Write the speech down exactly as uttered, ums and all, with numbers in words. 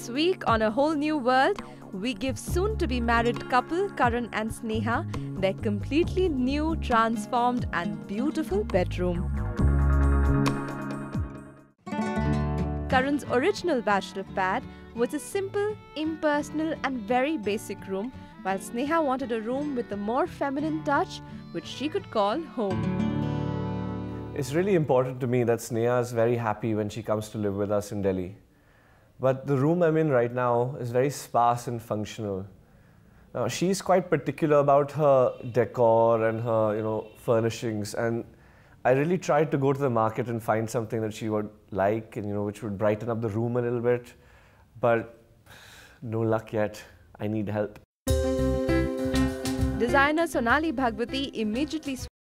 This week on A Whole New World, we give soon-to-be married couple Karan and Sneha their completely new, transformed and beautiful bedroom. Karan's original bachelor pad was a simple, impersonal and very basic room, while Sneha wanted a room with a more feminine touch, which she could call home. It's really important to me that Sneha is very happy when she comes to live with us in Delhi. But the room I'm in right now is very sparse and functional. Now, she's quite particular about her decor and her, you know, furnishings, and I really tried to go to the market and find something that she would like and, you know, which would brighten up the room a little bit. But no luck yet. I need help. Designer Sonali Bhagwati immediately